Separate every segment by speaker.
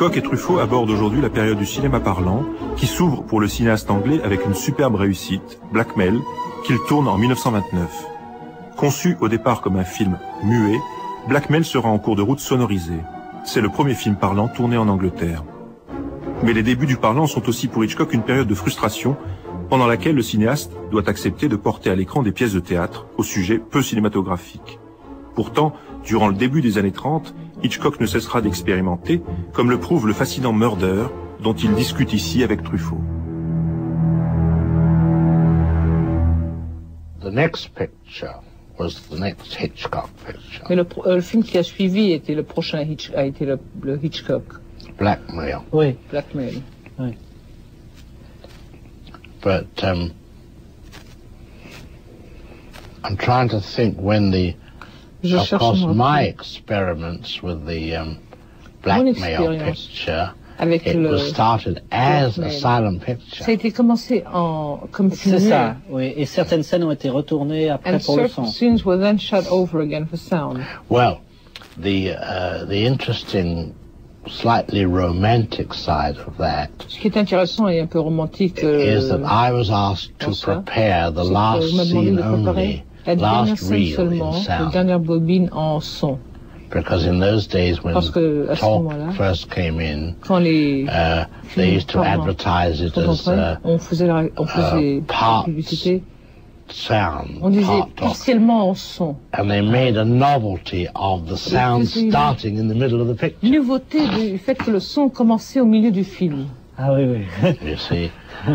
Speaker 1: Hitchcock et Truffaut abordent aujourd'hui la période du cinéma parlant, qui s'ouvre pour le cinéaste anglais avec une superbe réussite, Blackmail, qu'il tourne en 1929. Conçu au départ comme un film muet, Blackmail sera en cours de route sonorisé. C'est le premier film parlant tourné en Angleterre. Mais les débuts du parlant sont aussi pour Hitchcock une période de frustration, pendant laquelle le cinéaste doit accepter de porter à l'écran des pièces de théâtre au sujet peu cinématographique. Pourtant, durant le début des années 30, Hitchcock ne cessera d'expérimenter, comme le prouve le fascinant Murder, dont il discute ici avec Truffaut.
Speaker 2: The next picture was the next Hitchcock picture.
Speaker 3: Mais le film qui a suivi était le prochain a été le Hitchcock.
Speaker 2: Blackmail.
Speaker 3: Oui, Blackmail. Oui.
Speaker 2: But I'm trying to think when of course, my experiments with the Blackmail picture, it was started as a silent picture.
Speaker 3: Ça a été commencé comme film.
Speaker 4: C'est ça, oui. Et certaines scènes ont été retournées après pour le son.
Speaker 3: And certain scenes were then shot over again for sound.
Speaker 2: Well, the interesting, slightly romantic side of that
Speaker 3: Ce qui est intéressant et un peu romantique
Speaker 2: is that I was asked to prepare the last scene only.
Speaker 3: La dernière scène seulement, la dernière bobine en son.
Speaker 2: Because in those days when talk first came in, they used to advertise it as
Speaker 3: on faisait
Speaker 2: part
Speaker 3: publicité.
Speaker 2: Sound,
Speaker 3: on disait partiellement en son.
Speaker 2: And they made a novelty of the sound starting in the middle of the picture.
Speaker 3: Nouveauté du fait que le son commençait au milieu du film.
Speaker 4: Ah oui, oui.
Speaker 2: You see,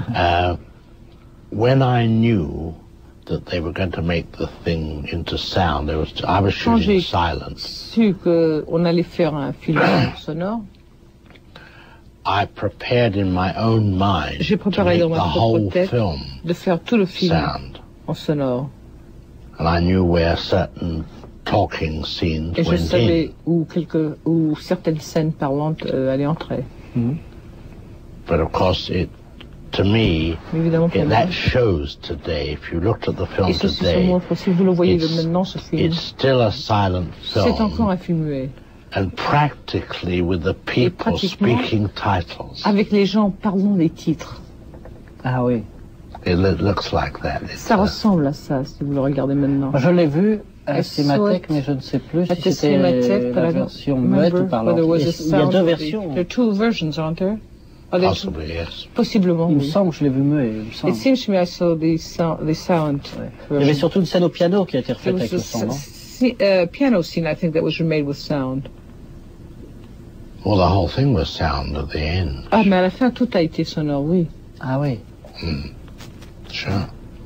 Speaker 2: when I knew that they were going to make the thing into sound, I was shooting silence.
Speaker 3: Su que on allait faire un film sonore.
Speaker 2: I prepared in my own mind to make the whole film
Speaker 3: de faire tout le film
Speaker 2: sound.
Speaker 3: En sonore.
Speaker 2: And I knew where certain talking scenes
Speaker 3: Et je
Speaker 2: went
Speaker 3: savais
Speaker 2: in.
Speaker 3: où certaines scènes parlantes allaient entrer.
Speaker 2: But of course, to me, that shows today. If you looked at the film today,
Speaker 3: si vous le voyez maintenant, ce film,
Speaker 2: it's still a silent film.
Speaker 3: C'est encore un film muet.
Speaker 2: And practically with the people speaking titles.
Speaker 3: Avec les gens parlant des titres.
Speaker 4: Ah oui.
Speaker 2: It looks like that.
Speaker 3: Ça ressemble à ça, si vous le regardez maintenant.
Speaker 4: Je l'ai vu à la Cinémathèque, mais je ne sais plus si c'était la version muette ou parlante. Il y a deux versions.
Speaker 3: There are two versions, aren't there?
Speaker 2: Possibly, yes.
Speaker 3: Possiblement,
Speaker 4: il me semble que je l'ai vu muet.
Speaker 3: It seems to me I saw the silent
Speaker 4: Il y avait surtout une scène au piano qui a été refaite avec le son, non?
Speaker 3: Piano scene, I think, that was remade with sound.
Speaker 2: Well, the whole thing was sound at the end.
Speaker 3: Ah, mais à la fin, tout a été sonore, oui.
Speaker 4: Ah oui.
Speaker 2: Sure.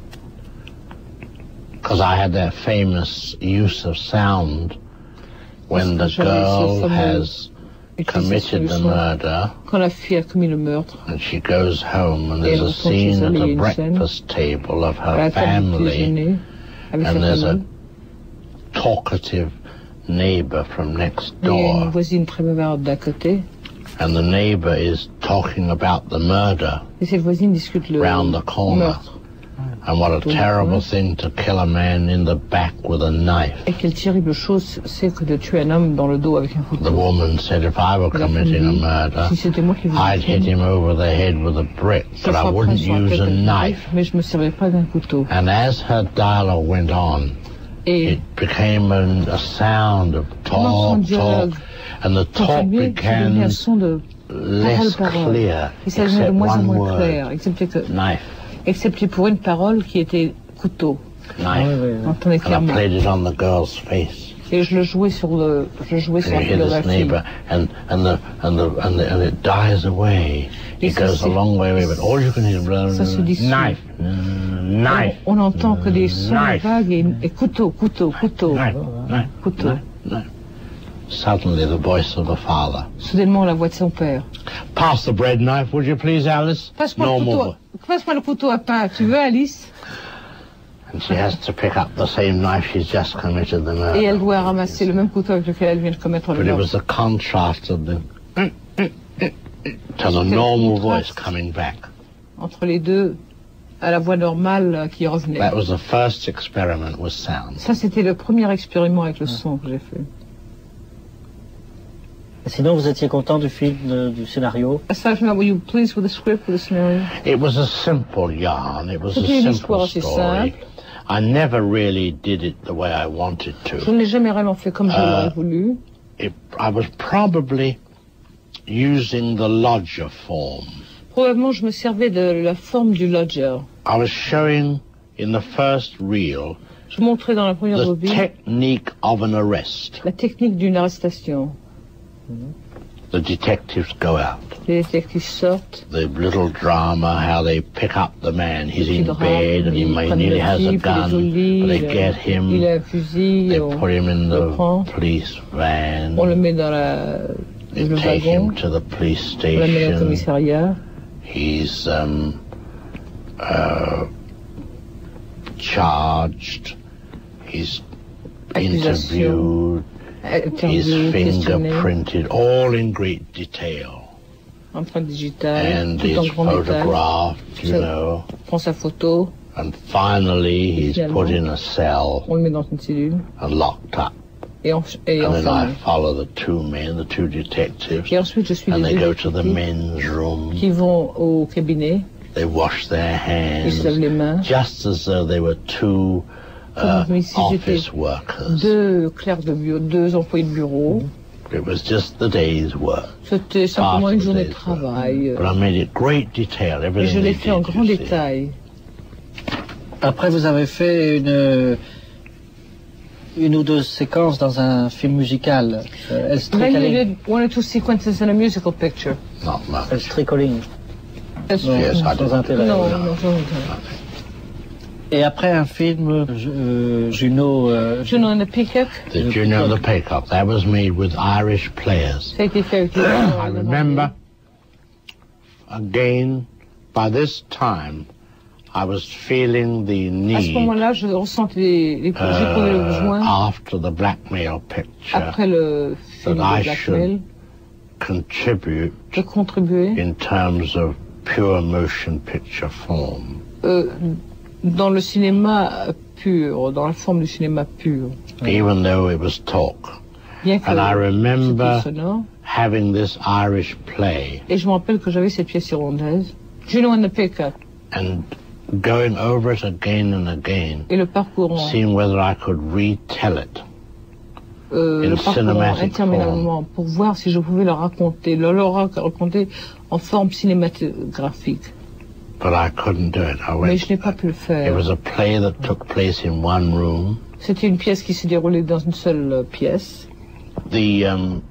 Speaker 2: Because I had that famous use of sound when the girl has committed the murder.
Speaker 3: Quand la fille a commis le meurtre.
Speaker 2: And she goes home and there's a scene at the breakfast table of her family. And there's a talkative neighbor from next door.
Speaker 3: Il y a une voisine très bavarde d'à côté.
Speaker 2: And the neighbor is talking about the murder.
Speaker 3: Et cette voisine discute le
Speaker 2: round the corner.
Speaker 3: Meurtre.
Speaker 2: And what a terrible thing to kill a man in the back with a knife.
Speaker 3: Et quelle terrible chose c'est que de tuer un homme dans le dos avec un couteau.
Speaker 2: The woman said, if I were committing a murder, I'd hit him over the head with a brick, but I wouldn't use a knife.
Speaker 3: Mais je me servais pas d'un couteau.
Speaker 2: And as her dialogue went on, it became a sound of talk, and the talk became less clear, except one word, knife.
Speaker 3: Excepté pour une parole qui était couteau.
Speaker 2: Knife. And I played it on the girl's face.
Speaker 3: Et je le jouais sur la fille de la fille.
Speaker 2: And it dies away. It goes a long way away, but all you can hear is knife, knife.
Speaker 3: On entend que des sons vagues et couteau, couteau.
Speaker 2: Suddenly the voice of the father.
Speaker 3: Soudainement la voix de son père.
Speaker 2: Pass the bread knife, would you please, Alice?
Speaker 3: Passe-moi le couteau à pain. Tu veux, Alice?
Speaker 2: And she has to pick up the same knife she's just committed the murder.
Speaker 3: Et elle doit ramasser le même couteau avec lequel elle vient de commettre le meurtre.
Speaker 2: But it was the contrast of the to the normal voice coming back.
Speaker 3: Entre les deux, à la voix normale qui revenait.
Speaker 2: That was the first experiment with sound.
Speaker 3: Ça, c'était le premier expériment avec le son que j'ai fait.
Speaker 4: Sinon, vous étiez content du film, du scénario?
Speaker 3: Aside from that, were you pleased with the script, with the scenario?
Speaker 2: It was a simple yarn. It was a simple story. I never really did it the way I wanted to.
Speaker 3: Je ne l'ai jamais vraiment fait comme je l'aurais voulu.
Speaker 2: I was probably using the lodger form.
Speaker 3: Probablement, je me servais de la forme du lodger.
Speaker 2: I was showing in the first reel
Speaker 3: je montrais dans la première
Speaker 2: the technique of an arrest.
Speaker 3: La technique d'une arrestation.
Speaker 2: The detectives go out.
Speaker 3: Les détectives sortent.
Speaker 2: The little drama, how they pick up the man. He's in bed and he nearly has a gun, but they get him.
Speaker 3: Il a un fusil.
Speaker 2: They put him in the police van.
Speaker 3: On le met dans
Speaker 2: they
Speaker 3: le
Speaker 2: take
Speaker 3: wagon.
Speaker 2: him to the police
Speaker 3: On le met au
Speaker 2: station.
Speaker 3: commissariat.
Speaker 2: He's charged. He's interviewed. He's fingerprinted, all in great detail.
Speaker 3: Empreinte digitale,
Speaker 2: and
Speaker 3: tout
Speaker 2: he's
Speaker 3: en grand détail.
Speaker 2: photographed, you know.
Speaker 3: Prend sa photo.
Speaker 2: And finally, he's put in a cell.
Speaker 3: On le met dans une cellule.
Speaker 2: And locked up.
Speaker 3: Et
Speaker 2: and then I follow the two men, the two detectives.
Speaker 3: Et ensuite, je suis
Speaker 2: and they go to the men's room.
Speaker 3: Qui vont au cabinet.
Speaker 2: They wash their hands.
Speaker 3: Ils se lavent les mains.
Speaker 2: Just as though they were two office workers.
Speaker 3: Deux clercs de bureau, deux employés de bureau.
Speaker 2: It was just the day's work.
Speaker 3: C'était simplement une journée de travail.
Speaker 2: But I made it great detail. Everything.
Speaker 3: Et je l'ai fait en grand détail.
Speaker 4: Après, vous avez fait une ou deux séquences dans un film musical.
Speaker 3: Then you did one or two sequences in a musical picture.
Speaker 2: Not much.
Speaker 4: El Stricoling.
Speaker 2: Yes, I did.
Speaker 4: Intérêt.
Speaker 3: Non. Et
Speaker 4: après un film, Juno
Speaker 3: and the Peacock.
Speaker 2: The Juno and the Peacock. That was made with Irish players.
Speaker 3: Ça a été fait avec les
Speaker 2: I remember, again, by this time, I was feeling the need.
Speaker 3: À ce moment-là, je ressentais j'éprouvais le besoin.
Speaker 2: After the Blackmail picture.
Speaker 3: Après le film de Blackmail.
Speaker 2: Contribute.
Speaker 3: De contribuer.
Speaker 2: In terms of pure motion picture form.
Speaker 3: Dans le cinéma pur, dans la forme du cinéma pur.
Speaker 2: Even though it was talk.
Speaker 3: Bien que
Speaker 2: and I remember
Speaker 3: sonore.
Speaker 2: Having this Irish play.
Speaker 3: Et je me rappelle que j'avais cette pièce irlandaise, Juno and the Peacock.
Speaker 2: And going over it again and again.
Speaker 3: Et le parcourant.
Speaker 2: Seeing whether I could retell it.
Speaker 3: Le parcours interminablement pour voir si je pouvais le raconter, raconter en forme cinématographique.
Speaker 2: But I couldn't do it.
Speaker 3: Mais je n'ai pas pu le faire.
Speaker 2: It was a play that took place in one room.
Speaker 3: C'était une pièce qui s'est déroulée dans une seule pièce.
Speaker 2: It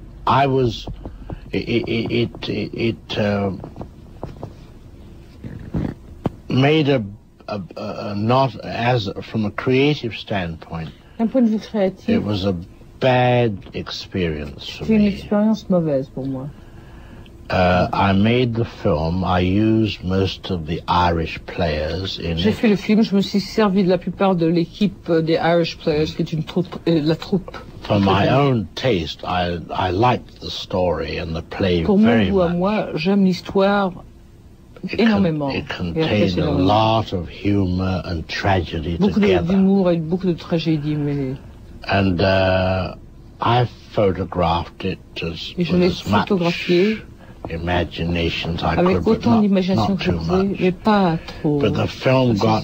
Speaker 2: made a not as from a creative standpoint.
Speaker 3: D'un point de vue créatif.
Speaker 2: It was a bad experience for me.
Speaker 3: C'est une expérience mauvaise pour moi.
Speaker 2: I made the film. I used most of the Irish players in it.
Speaker 3: J'ai fait le film. Je me suis servi de la plupart de l'équipe des Irish Players, qui est une troupe, la troupe.
Speaker 2: For my own taste, I liked the story and the play very much.
Speaker 3: Pour mon goût à moi, j'aime l'histoire énormément.
Speaker 2: It contained a lot of humor and tragedy
Speaker 3: beaucoup
Speaker 2: together.
Speaker 3: Beaucoup d'humour et beaucoup de tragédie mêlées.
Speaker 2: And I photographed it
Speaker 3: et je l'ai photographié
Speaker 2: imaginations I
Speaker 3: avec
Speaker 2: could,
Speaker 3: autant d'imagination que je pouvais, mais pas trop.
Speaker 2: But the film got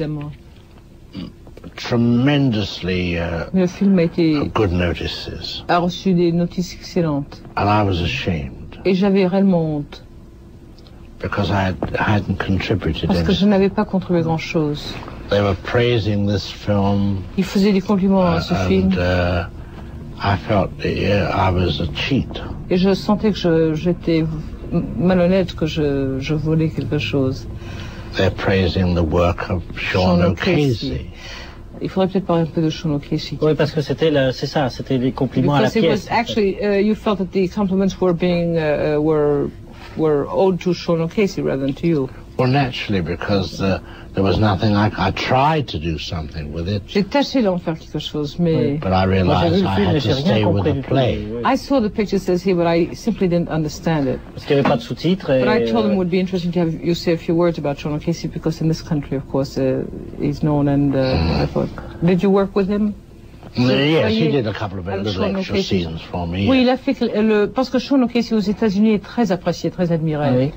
Speaker 2: tremendously
Speaker 3: le film
Speaker 2: good notices.
Speaker 3: A reçu des notices excellentes.
Speaker 2: And I was ashamed.
Speaker 3: Et j'avais réellement honte.
Speaker 2: Because I hadn't contributed
Speaker 3: Parce que je n'avais pas contribué grand-chose.
Speaker 2: They were praising this film.
Speaker 3: Ils faisaient des compliments à ce film.
Speaker 2: I felt I was a cheat.
Speaker 3: Et je sentais que j'étais malhonnête, que je volais quelque chose.
Speaker 2: They're praising the work of Sean O'Casey.
Speaker 3: Il faudrait peut-être parler un peu de Sean O'Casey.
Speaker 4: Oui, parce que c'était les compliments à la pièce.
Speaker 3: Actually, you felt that the compliments were being were owed to Sean O'Casey rather than to you.
Speaker 2: Well, naturally, because there was nothing I tried to do something with it.
Speaker 3: J'ai tâché d'en faire quelque chose, mais.
Speaker 2: But I realized I had to stay with the play.
Speaker 3: I saw the picture says here, but I simply didn't understand it.
Speaker 4: Parce qu'il n'y avait pas de sous-titres.
Speaker 3: But I told him it would be interesting to have you say a few words about Sean O'Casey, because in this country, of course, he's known. And I thought, did you work with him?
Speaker 2: Yes, he did a couple of little extra scenes for me.
Speaker 3: Oui, il a fait parce que Sean O'Casey aux États-Unis est très apprécié, très admiré.
Speaker 4: Oui.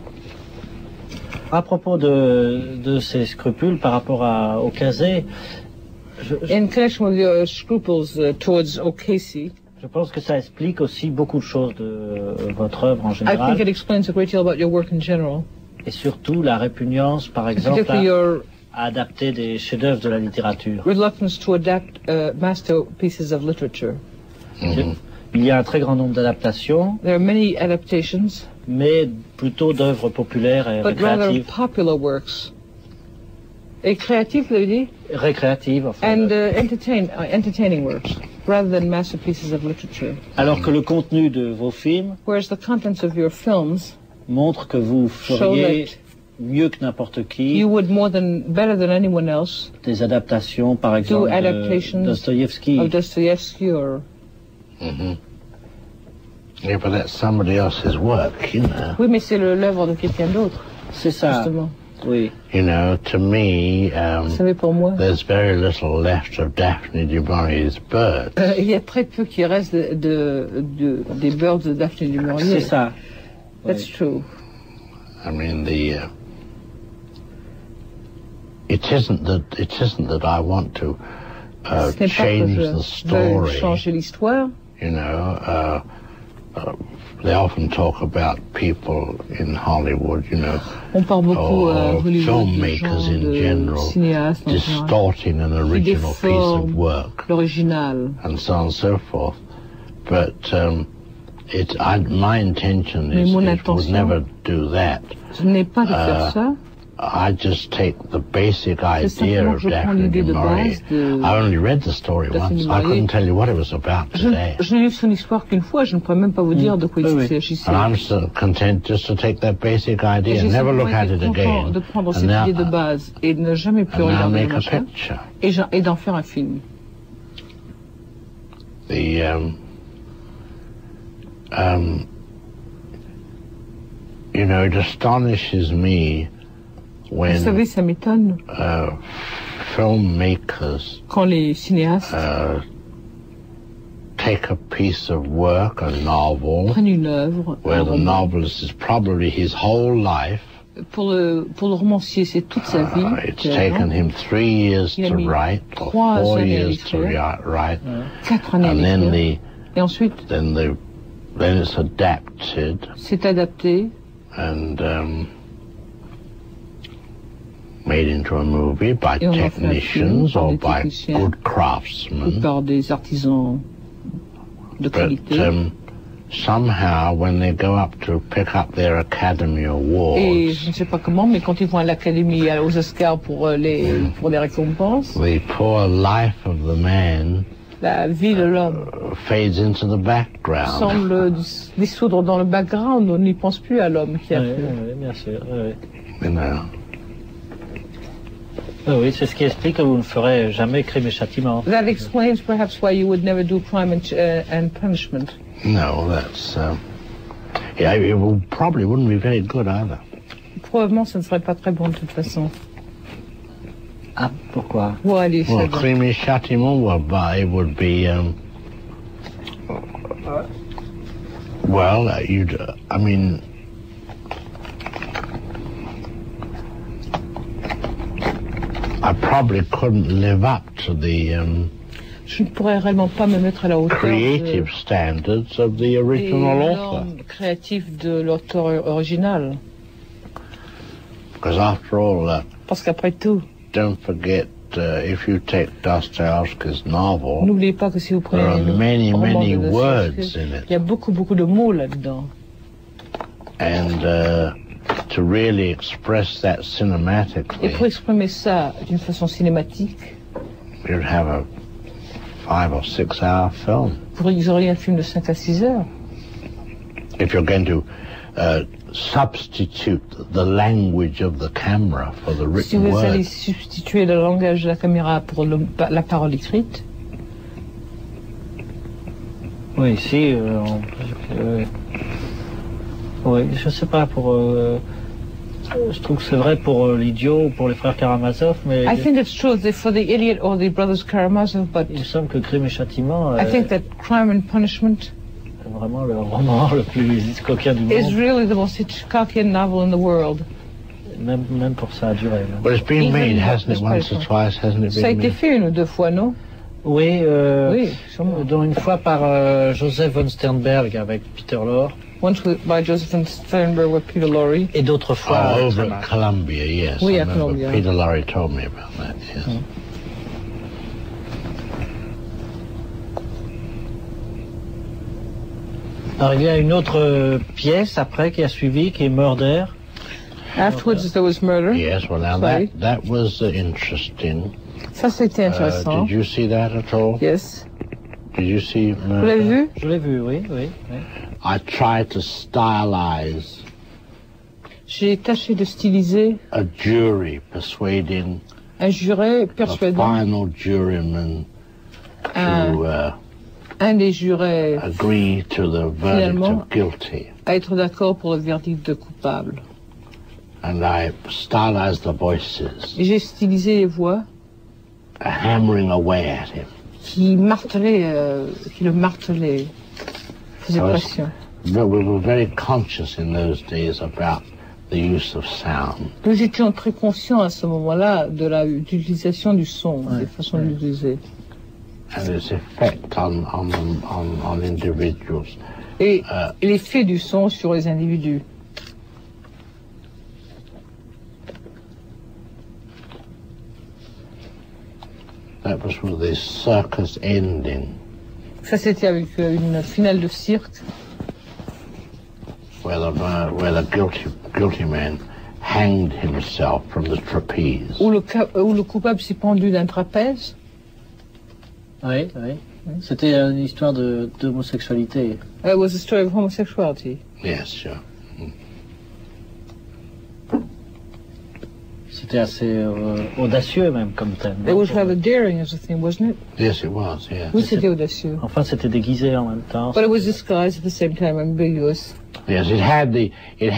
Speaker 4: À propos de ses scrupules par rapport à O'Casey,
Speaker 3: in connection with your scruples towards O'Casey,
Speaker 4: je pense que ça explique aussi beaucoup de choses de votre œuvre en général.
Speaker 3: I think it explains a great deal about your work in general.
Speaker 4: Et surtout la répugnance, par exemple, à adapter des chefs-d'œuvre de la littérature.
Speaker 3: Reluctance to adapt masterpieces of literature.
Speaker 4: Il y a un très grand nombre d'adaptations.
Speaker 3: There are many adaptations.
Speaker 4: Mais plutôt d'œuvres populaires et récréatives.
Speaker 3: But rather popular works. Et créatives, vous avez dit?
Speaker 4: Récréatives, enfin.
Speaker 3: And entertaining works, rather than masterpieces of literature.
Speaker 4: Alors que le contenu de vos films,
Speaker 3: whereas the contents of your films,
Speaker 4: montre que vous feriez mieux que n'importe qui.
Speaker 3: You would better than anyone else.
Speaker 4: Des adaptations, par exemple, de Dostoyevsky.
Speaker 3: Of Dostoyevsky or.
Speaker 2: Yeah, but that's somebody else's work, you know.
Speaker 3: Oui, mais c'est l'œuvre de quelqu'un d'autre.
Speaker 4: C'est ça.
Speaker 3: Justement.
Speaker 4: Oui.
Speaker 2: You know, to me,
Speaker 3: vous savez, pour moi,
Speaker 2: there's very little left of Daphne du Maurier's birds.
Speaker 3: Il y a très peu qui reste des birds de Daphne du Maurier.
Speaker 4: C'est ça.
Speaker 3: That's true.
Speaker 2: I mean, it isn't that I want to change the story.
Speaker 3: Changer l'histoire.
Speaker 2: You know, they often talk about people in Hollywood, you know,
Speaker 3: or
Speaker 2: filmmakers in general, distorting an original piece of work, and so on and so forth. But my intention is would never do that. I just take the basic idea of Daphne du Maurier. I only read the story once. I couldn't tell you what it was about today.
Speaker 3: Je n'ai lu son histoire qu'une fois. Je ne pourrais même pas vous dire de quoi il s'agissait.
Speaker 2: And I'm still content just to take that basic idea and never look at it again.
Speaker 3: De prendre cette idée de base et de ne jamais plus regarder le machin et d'en faire un film.
Speaker 2: You know, it astonishes me. When,
Speaker 3: vous savez, ça m'étonne
Speaker 2: filmmakers
Speaker 3: quand les cinéastes
Speaker 2: take a piece of work, a novel,
Speaker 3: prennent une œuvre,
Speaker 2: where the novelist is probably his whole life.
Speaker 3: Pour le romancier, c'est toute sa vie.
Speaker 2: It's taken him 3 years to write, or 4 years to write,
Speaker 3: 4 années
Speaker 2: and then
Speaker 3: et ensuite,
Speaker 2: then it's adapted.
Speaker 3: C'est adapté.
Speaker 2: And made into a movie by technicians or by good craftsmen.
Speaker 3: Ou par des artisans de qualité.
Speaker 2: But somehow, when they go up to pick up their Academy Awards,
Speaker 3: et je ne sais pas comment, mais quand ils vont à l'Académie, aux Oscars pour les récompenses,
Speaker 2: the poor life of the man
Speaker 3: la vie de l'homme
Speaker 2: fades into the background.
Speaker 3: Semble dissoudre dans le background. On n'y pense plus à l'homme qui a fait.
Speaker 4: Oui, bien sûr.
Speaker 2: You know.
Speaker 4: Oui, c'est ce qui explique que vous ne ferez jamais Crime et Châtiment.
Speaker 3: That explains perhaps why you would never do Crime and Punishment.
Speaker 2: No, that's yeah, it probably wouldn't be very good either.
Speaker 3: Probablement, ce ne serait pas très bon de toute façon.
Speaker 4: Ah, pourquoi?
Speaker 2: Well, Crime et Châtiment, it would be well, I mean. I probably couldn't live up to the
Speaker 3: je ne pourrais réellement pas me mettre à la hauteur
Speaker 2: creative standards of the original author.
Speaker 3: Créatif de l'auteur original.
Speaker 2: Because after all,
Speaker 3: parce qu'après tout,
Speaker 2: don't forget if you take Dostoyevsky's novel,
Speaker 3: n'oubliez pas que si vous prenez
Speaker 2: there are many words in it.
Speaker 3: Il y a beaucoup de mots là-dedans.
Speaker 2: And to really express that cinematically,
Speaker 3: et pour exprimer ça d'une façon cinématique,
Speaker 2: you'd have a 5 or 6 hour film.
Speaker 3: Vous auriez un film de 5 à 6 heures.
Speaker 2: If you're going to substitute the language of the camera for the written word.
Speaker 3: Si vous allez substituer le langage de la caméra pour la parole écrite.
Speaker 4: Oui, ici, oui, je sais pas, pour Je trouve que c'est vrai pour l'idiot ou pour les frères Karamazov, mais...
Speaker 3: I think it's true for the idiot or the brothers Karamazov, but...
Speaker 4: Il me semble que Crime et Châtiment...
Speaker 3: I think that Crime and Punishment...
Speaker 4: vraiment le roman le plus Hitchcockien du monde.
Speaker 3: Is really the most Hitchcockian novel in the world.
Speaker 4: Même pour ça a duré.
Speaker 2: But it's been made, hasn't it, once or twice, hasn't it been
Speaker 3: Ça a été fait 1 ou 2 fois, non?
Speaker 4: Oui,
Speaker 3: oui, sûrement.
Speaker 4: Dont une fois par Joseph von Sternberg avec Peter Lorre.
Speaker 3: Once by Joseph von Sternberg with Peter Lorre.
Speaker 4: Et d'autres fois...
Speaker 2: over at Columbia, yes.
Speaker 3: Oui, à Columbia.
Speaker 2: Peter Lorre told me about that, yes.
Speaker 4: Alors il y a une autre pièce après qui a suivi, qui est Murder.
Speaker 3: Afterwards there was Murder.
Speaker 2: Yes, well now that was interesting.
Speaker 3: Ça c'était intéressant.
Speaker 2: Did you see that at all?
Speaker 3: Yes.
Speaker 2: Did you see Murder?
Speaker 3: Vous l'avez vu?
Speaker 4: Je l'ai vu, oui.
Speaker 2: I tried to stylize.
Speaker 3: J'ai tâché de styliser.
Speaker 2: A jury persuading.
Speaker 3: Un juré persuadant.
Speaker 2: The final juryman to.
Speaker 3: Un des jurés
Speaker 2: agree to the verdict of guilty.
Speaker 3: À être d'accord pour le verdict de coupable.
Speaker 2: And I stylized the voices.
Speaker 3: Et j'ai stylisé les voix.
Speaker 2: Hammering away at him.
Speaker 3: Qui le martelait, faisait pression.
Speaker 2: We were very conscious in those days about the use of sound.
Speaker 3: Nous étions très conscients à ce moment-là de l'utilisation du son, des façons de l'utiliser.
Speaker 2: And its effect on individuals.
Speaker 3: Et l'effet du son sur les individus.
Speaker 2: That was with the circus ending.
Speaker 3: Ça c'était avec une finale de cirque.
Speaker 2: Where the guilty man hanged himself from the trapeze.
Speaker 3: Où le coupable s'est pendu d'un trapèze.
Speaker 4: Oui. C'était une histoire d'homosexualité.
Speaker 3: It was a story of homosexuality.
Speaker 2: Yes, sure.
Speaker 4: C'était assez audacieux même comme thème.
Speaker 3: It was rather daring as a thing, wasn't it?
Speaker 2: Yes, it was. Yeah.
Speaker 3: Oui, c'était audacieux.
Speaker 4: Enfin, c'était déguisé en même temps.
Speaker 3: But it was disguised at the same time, ambiguous.
Speaker 2: Yes, it had the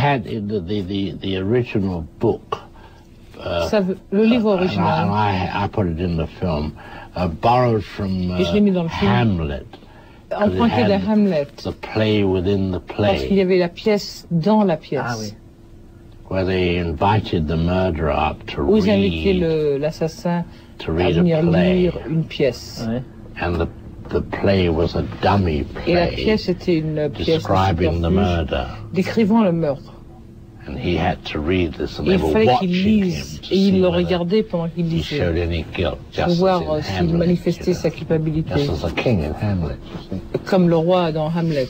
Speaker 2: original book.
Speaker 3: Le livre original.
Speaker 2: And I put it in the film. Borrowed from Hamlet.
Speaker 3: Emprunté de Hamlet.
Speaker 2: The play within the play.
Speaker 3: Parce qu'il y avait la pièce dans la pièce.
Speaker 4: Ah oui.
Speaker 2: Where they invited the murderer up to read.
Speaker 3: Où ils invitaient l'assassin à venir lire une pièce.
Speaker 2: Ouais. And the play was a dummy play.
Speaker 3: Et la pièce était une pièce
Speaker 2: describing the murder.
Speaker 3: Décrivant le meurtre.
Speaker 2: And he had to read this, and
Speaker 3: il
Speaker 2: they were
Speaker 3: fallait
Speaker 2: watching
Speaker 3: qu'il lise,
Speaker 2: him
Speaker 3: et il le regardait pendant qu'il lisait.
Speaker 2: Showed any guilt,
Speaker 3: pour voir s'il manifestait sa culpabilité.
Speaker 2: Just as a king in Hamlet, you see.
Speaker 3: Comme le roi dans Hamlet.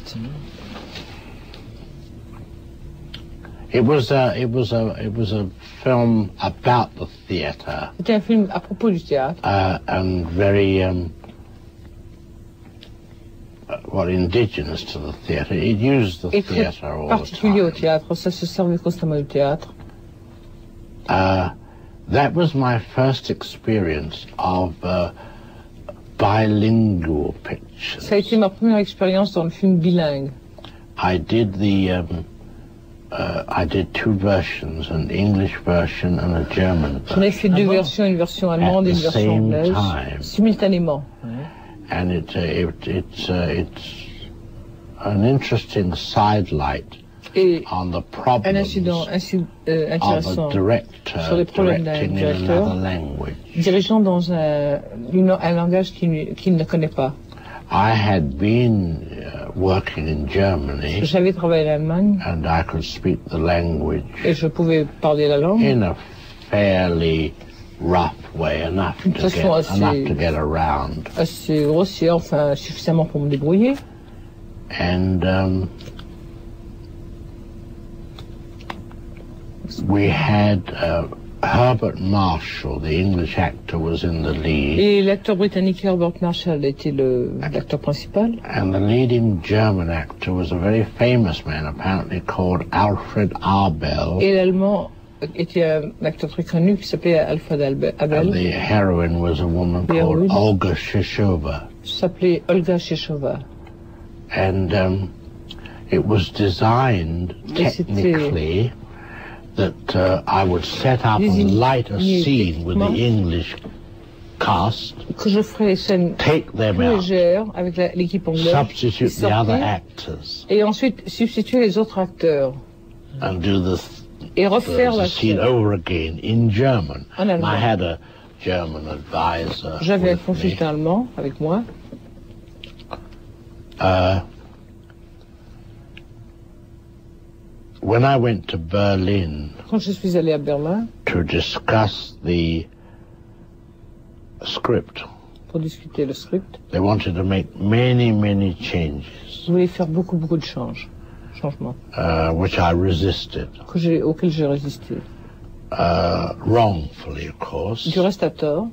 Speaker 2: It was a film about the theatre.
Speaker 3: C'était un film à propos du théâtre.
Speaker 2: And very indigenous to the theatre. It used the theatre all the time.
Speaker 3: Particulier au théâtre, ça se servait constamment du théâtre.
Speaker 2: That was my first experience of bilingual pictures.
Speaker 3: Ça a été ma première expérience dans le film bilingue.
Speaker 2: I did two versions, an English version and a German version.
Speaker 3: J'en ai fait 2 versions, une version allemande et une version anglaise, simultanément.
Speaker 2: And it's an interesting sidelight on the problems of a director directing in another language.
Speaker 3: Dirigeant dans un langage qu'il ne connaît pas.
Speaker 2: I had been working in Germany.
Speaker 3: J'avais travaillé en Allemagne.
Speaker 2: And I could speak the language.
Speaker 3: Et je pouvais parler la langue.
Speaker 2: In a fairly rough way, enough to get around.
Speaker 3: Assez grossière, enfin suffisamment pour me débrouiller.
Speaker 2: And we had Herbert Marshall, the English actor, was in the lead.
Speaker 3: Et l'acteur britannique Herbert Marshall était l'acteur principal.
Speaker 2: And the leading German actor was a very famous man, apparently called Alfred Abel.
Speaker 3: Et l'allemand était un acteur très connu qui s'appelait Alfred Abel.
Speaker 2: And the heroine was a woman called Olga Shishova.
Speaker 3: S'appelait Olga Shishova.
Speaker 2: And it was designed technically that I would set up and light a scene with the English cast,
Speaker 3: que je ferai les scènes
Speaker 2: take them
Speaker 3: plus
Speaker 2: out,
Speaker 3: légères avec l'équipe anglaise,
Speaker 2: substitute the other actors,
Speaker 3: et ensuite substituer les autres acteurs,
Speaker 2: and do
Speaker 3: et refaire la
Speaker 2: scene
Speaker 3: scène
Speaker 2: over again in German.
Speaker 3: En allemand.
Speaker 2: I had a German advisor.
Speaker 3: J'avais un
Speaker 2: with me.
Speaker 3: consultant allemand avec moi.
Speaker 2: When I went to Berlin
Speaker 3: Quand je suis allé à Berlin
Speaker 2: to discuss the script,
Speaker 3: pour discuter le script,
Speaker 2: they wanted to make many changes,
Speaker 3: je voulais faire beaucoup de changements,
Speaker 2: which I resisted.
Speaker 3: Auxquels j'ai résisté.
Speaker 2: Wrongfully, of course.
Speaker 3: Du reste à tort.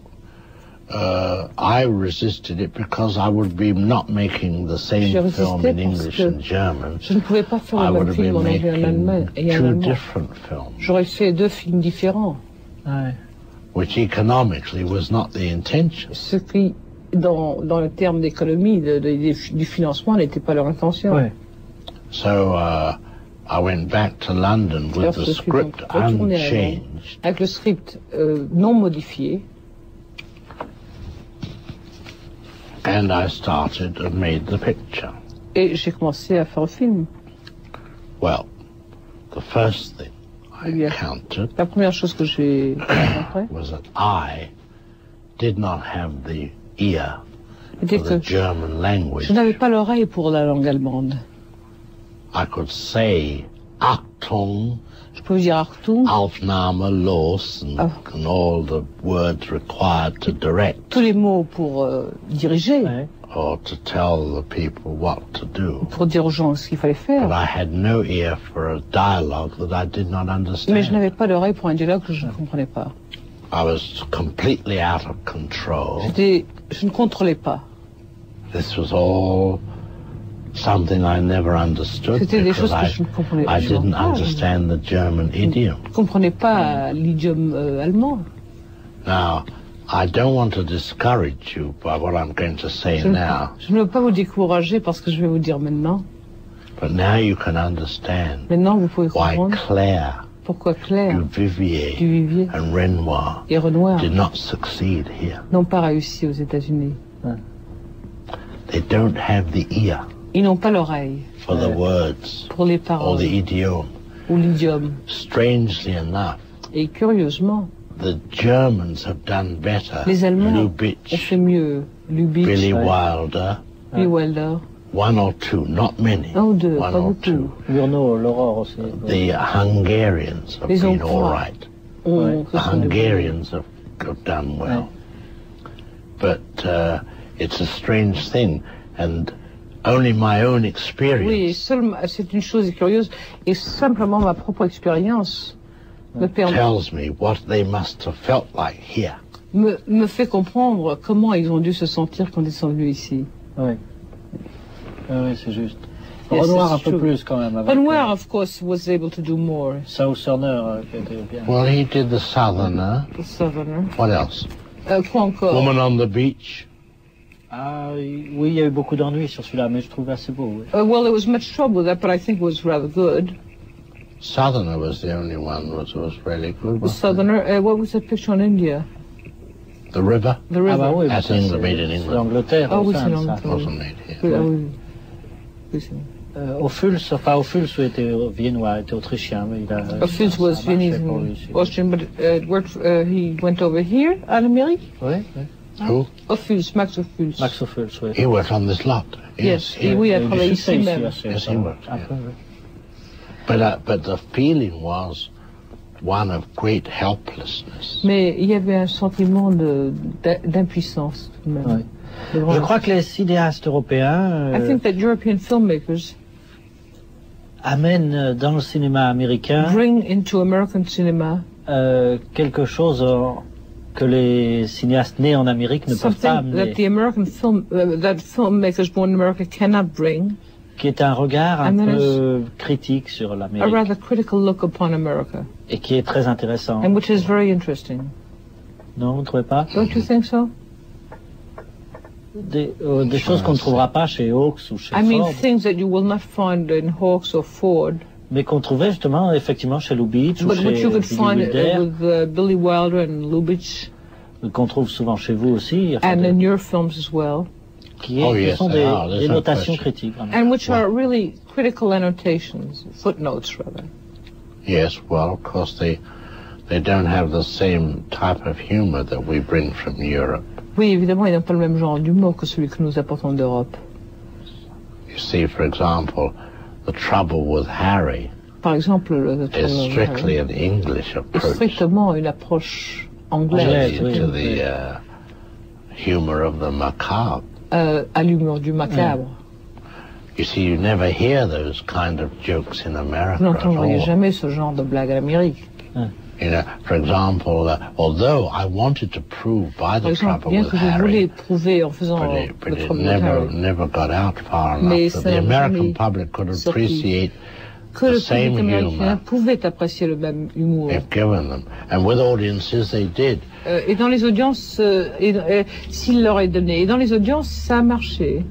Speaker 2: I resisted it because I would be not making the same film in English and German.
Speaker 3: Je ne pouvais pas faire le même film en anglais et en allemand.
Speaker 2: Two different films.
Speaker 3: J'aurais fait deux films différents.
Speaker 4: Ouais.
Speaker 2: Which economically was not the intention.
Speaker 3: Ce qui, dans le terme d'économie, du financement, n'était pas leur intention.
Speaker 4: Ouais.
Speaker 2: So I went back to London with the script unchanged.
Speaker 3: Avec le script non modifié.
Speaker 2: And I started and made the picture.
Speaker 3: Et j'ai commencé à faire le film.
Speaker 2: Well, the first thing I encountered
Speaker 3: la première chose que j'ai rencontrée
Speaker 2: was that I did not have the ear for the German language.
Speaker 3: Je n'avais pas l'oreille pour la langue allemande.
Speaker 2: I could say Achtung,
Speaker 3: je pouvais dire Achtung,
Speaker 2: Aufnahme, Los, and all the words required to direct.
Speaker 3: Tous les mots pour diriger.
Speaker 4: Ouais.
Speaker 2: Or to tell the people what to do.
Speaker 3: Pour dire aux gens ce qu'il fallait faire.
Speaker 2: But I had no ear for a dialogue that I did not understand.
Speaker 3: Mais je n'avais pas l'oreille pour un dialogue que je ne comprenais pas.
Speaker 2: I was completely out of control.
Speaker 3: Je ne contrôlais pas.
Speaker 2: This was all something I never understood because I didn't understand the German idiom.
Speaker 3: Je ne comprenais pas l'idiome allemand.
Speaker 2: Now, I don't want to discourage you by what I'm going to say now.
Speaker 3: Je ne veux pas vous décourager parce que je vais vous dire maintenant.
Speaker 2: But now you can understand
Speaker 3: maintenant, vous pouvez
Speaker 2: why
Speaker 3: comprendre
Speaker 2: Claire,
Speaker 3: pourquoi Claire,
Speaker 2: Duvivier and Renoir did not succeed here.
Speaker 3: N'ont pas réussi aux États-Unis.
Speaker 2: They don't have the ear.
Speaker 3: Ils n'ont pas l'oreille
Speaker 2: for the words
Speaker 3: pour les paroles
Speaker 2: or the idiom.
Speaker 3: Ou l'idiome.
Speaker 2: Strangely enough,
Speaker 3: et curieusement,
Speaker 2: the Germans have done better.
Speaker 3: Les Allemands
Speaker 2: Lubitsch,
Speaker 3: ont fait mieux. Lubitsch,
Speaker 2: Billy Wilder,
Speaker 3: Billy Wilder.
Speaker 2: One or two, not many.
Speaker 3: Un ou deux,
Speaker 2: one
Speaker 3: pas
Speaker 2: or
Speaker 3: beaucoup.
Speaker 2: two.
Speaker 4: Murnau, l'Aurore aussi.
Speaker 2: The Hungarians have been all right. The Hungarians have done well. But it's a strange thing, and only my own experience.
Speaker 3: Oui, c'est une chose curieuse, et simplement ma propre expérience
Speaker 2: tells me what they must have felt like here.
Speaker 3: Me fait comprendre comment ils ont dû se sentir quand ils sont venus ici.
Speaker 4: Oui. Oui, c'est juste. Renoir un peu plus quand même.
Speaker 3: Renoir, of course, was able to do more.
Speaker 4: Southerner, qui était bien.
Speaker 2: Well, he did the Southerner.
Speaker 3: The Southerner.
Speaker 2: What else?
Speaker 3: Quoi encore?
Speaker 2: Woman on the Beach.
Speaker 4: Ah, oui, il y a eu beaucoup d'ennuis sur celui-là, mais je trouve assez beau. Oui.
Speaker 3: Well, there was much trouble with that, but I think it was rather good.
Speaker 2: Southerner was the only one that was really good.
Speaker 3: The Southerner, what was that picture on India?
Speaker 2: The River?
Speaker 3: The River.
Speaker 4: Ah bah oui,
Speaker 2: as England, made in England.
Speaker 4: L'Angleterre.
Speaker 3: Ah oui, c'est l'Angleterre.
Speaker 2: It wasn't made here.
Speaker 3: Oui, oui.
Speaker 4: Ophuls était viennois, était autrichien, mais il a.
Speaker 3: Ophuls was Viennese and Austrian, but he went over here, en Amérique.
Speaker 4: Oui, oui.
Speaker 2: Who?
Speaker 3: Ophuls, Max Ophuls.
Speaker 4: Max Ophuls, oui.
Speaker 2: He worked on this lot.
Speaker 3: Yes, oui, il a travaillé ici même.
Speaker 2: Yes, he worked. But the feeling was one of great helplessness.
Speaker 3: Mais il y avait un sentiment d'impuissance tout de même.
Speaker 4: Oui. Je crois que les cinéastes européens
Speaker 3: I think that European filmmakers
Speaker 4: amènent dans le cinéma américain
Speaker 3: bring into American cinema
Speaker 4: quelque chose que les cinéastes nés en Amérique ne peuvent pas amener.
Speaker 3: That the American that filmmakers born in America cannot bring.
Speaker 4: Qui est un regard un peu critique sur l'Amérique.
Speaker 3: A rather critical look upon America.
Speaker 4: Et qui est très intéressant.
Speaker 3: And which is very interesting.
Speaker 4: Non, vous ne trouvez pas?
Speaker 3: Don't you think so?
Speaker 4: Des choses qu'on ne trouvera pas chez Hawks ou chez Ford.
Speaker 3: I mean things that you will not find in Hawks or Ford.
Speaker 4: Mais qu'on trouvait justement, effectivement, chez Lubitsch ou chez
Speaker 3: you could find
Speaker 4: Wilder.
Speaker 3: With Billy Wilder and Lubitsch.
Speaker 4: Qu'on trouve souvent chez vous aussi.
Speaker 3: And in your films as well.
Speaker 4: Qui sont des notations critiques. Vraiment.
Speaker 3: And which are really critical annotations, footnotes rather.
Speaker 2: Yes, well, of course they don't have the same type of humor that we bring from Europe.
Speaker 3: Oui, évidemment, ils n'ont pas le même genre d'humour que celui que nous apportons d'Europe.
Speaker 2: You see, for example, The Trouble with Harry.
Speaker 3: Par exemple,
Speaker 2: is strictly an English approach.
Speaker 3: Strictement une approche anglaise.
Speaker 2: To the humor of the macabre.
Speaker 3: À l'humour du macabre.
Speaker 2: You see, you never hear those kind of jokes in America.
Speaker 3: Vous n'entendriez jamais ce genre de blague en Amérique.
Speaker 2: You know, for example, although I wanted to prove by The Trouble with Harry, but it never got out far enough that the American public could appreciate the same humor
Speaker 3: pouvait apprécier le même humour.
Speaker 2: If given them, and with audiences they did.
Speaker 3: Et dans les audiences, s'il leur est donné, et dans les audiences, ça a marché.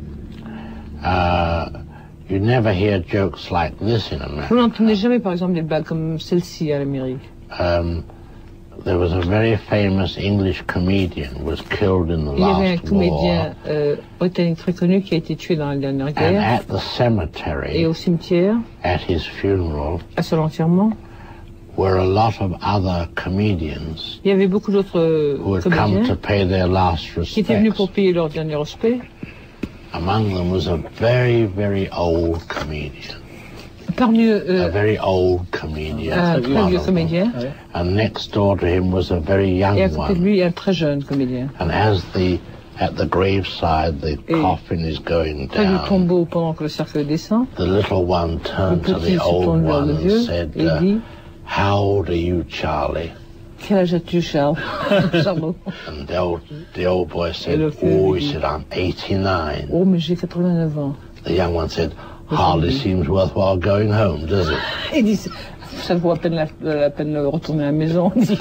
Speaker 2: You never hear jokes like this in America.
Speaker 3: Vous n'entendez jamais, par exemple, des blagues comme celle-ci à l'Amérique.
Speaker 2: There was a very famous English comedian was killed in the last war.
Speaker 3: Il y avait un comédien britannique très connu qui a été tué dans la dernière guerre.
Speaker 2: And at the cemetery,
Speaker 3: et au cimetière,
Speaker 2: at his funeral,
Speaker 3: à son enterrement,
Speaker 2: were a lot of other comedians.
Speaker 3: Il y avait beaucoup d'autres
Speaker 2: comédiens to pay their last respects.
Speaker 3: Qui étaient venus pour payer leur dernier respect.
Speaker 2: Among them was a very, very old comedian.
Speaker 3: Parmi eux,
Speaker 2: a very old comedian.
Speaker 3: Un très vieux comédien.
Speaker 2: And next door to him was a very young one.
Speaker 3: Et à côté de lui, un très jeune comédien.
Speaker 2: And at the graveside, the coffin is going
Speaker 3: près
Speaker 2: down.
Speaker 3: Du tombeau, pendant que le cercueil descend,
Speaker 2: the little one turned to the old one and said, "How old are you, Charlie?"
Speaker 3: Quel âge as-tu, Charles?
Speaker 2: And the old boy said, "Oh," he said, "I'm 89."
Speaker 3: Oh, mais j'ai 89 ans.
Speaker 2: The young one said, "Hardly seems worthwhile going home, does it?"
Speaker 3: Il dit, ça vaut à peine la peine de retourner à la maison.
Speaker 4: Oui,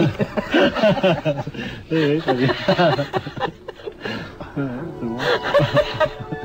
Speaker 4: très bien. C'est bon.